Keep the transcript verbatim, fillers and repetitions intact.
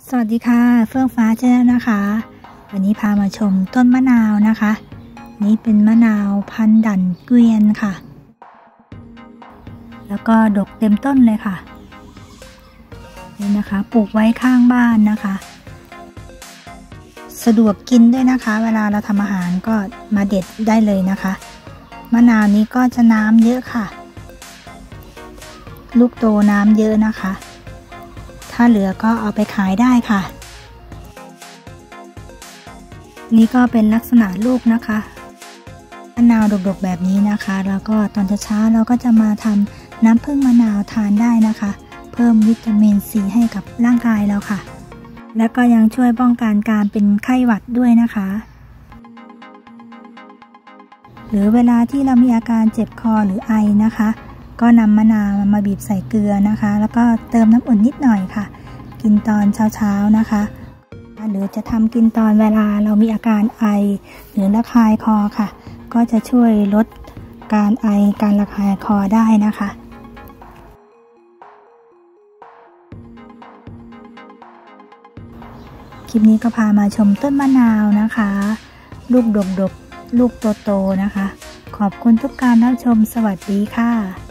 สวัสดีค่ะเฟื่องฟ้าชาแนลนะคะวันนี้พามาชมต้นมะนาวนะคะนี่เป็นมะนาวพันธุ์ดั่นเกวียนค่ะแล้วก็ดกเต็มต้นเลยค่ะนี่นะคะปลูกไว้ข้างบ้านนะคะสะดวกกินด้วยนะคะเวลาเราทำอาหารก็มาเด็ดได้เลยนะคะมะนาวนี้ก็จะน้ำเยอะค่ะลูกโตน้ำเยอะนะคะถ้าเหลือก็เอาไปขายได้ค่ะนี่ก็เป็นลักษณะลูกนะคะมะนาวดกๆแบบนี้นะคะแล้วก็ตอนเช้าเราก็จะมาทำน้ำผึ้งมะนาวทานได้นะคะเพิ่มวิตามินซีให้กับร่างกายเราค่ะแล้วก็ยังช่วยป้องกันการเป็นไข้หวัดด้วยนะคะหรือเวลาที่เรามีอาการเจ็บคอหรือไอนะคะก็นำมะนาวมาบีบใส่เกลือนะคะแล้วก็เติมน้ำอุ่นนิดหน่อยค่ะกินตอนเช้าๆนะคะหรือจะทำกินตอนเวลาเรามีอาการไอหรือระคายคอค่ะก็จะช่วยลดการไอการระคายคอได้นะคะคลิปนี้ก็พามาชมต้นมะนาวนะคะลูกดกๆลูกโตๆนะคะขอบคุณทุกการรับชมสวัสดีค่ะ